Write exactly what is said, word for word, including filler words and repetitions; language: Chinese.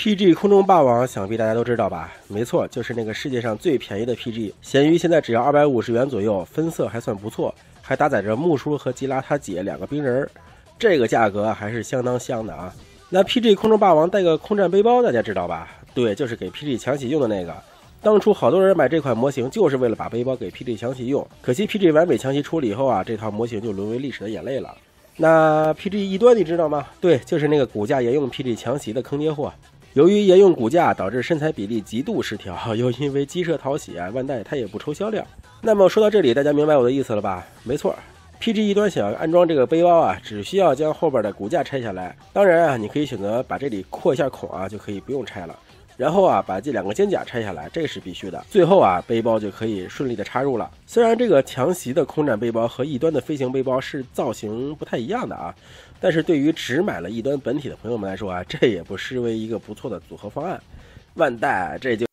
P G 空中霸王想必大家都知道吧？没错，就是那个世界上最便宜的 P G， 闲鱼现在只要二百五十元左右，分色还算不错，还搭载着木叔和吉拉他姐两个冰人，这个价格还是相当香的啊。那 P G 空中霸王带个空战背包，大家知道吧？对，就是给 P G 强袭用的那个。当初好多人买这款模型就是为了把背包给 P G 强袭用，可惜 P G 完美强袭出了以后啊，这套模型就沦为历史的眼泪了。那 P G 异端你知道吗？对，就是那个骨架沿用 P G 强袭的坑爹货。由于沿用骨架导致身材比例极度失调，又因为鸡舍讨喜啊，万代它也不抽销量。那么说到这里，大家明白我的意思了吧？没错 ，P G 异端想要安装这个背包啊，只需要将后边的骨架拆下来。当然啊，你可以选择把这里扩一下孔啊，就可以不用拆了。然后啊，把这两个肩甲拆下来，这是必须的。最后啊，背包就可以顺利的插入了。虽然这个强袭的空战背包和异端的飞行背包是造型不太一样的啊，但是对于只买了异端本体的朋友们来说啊，这也不失为一个不错的组合方案。万代这就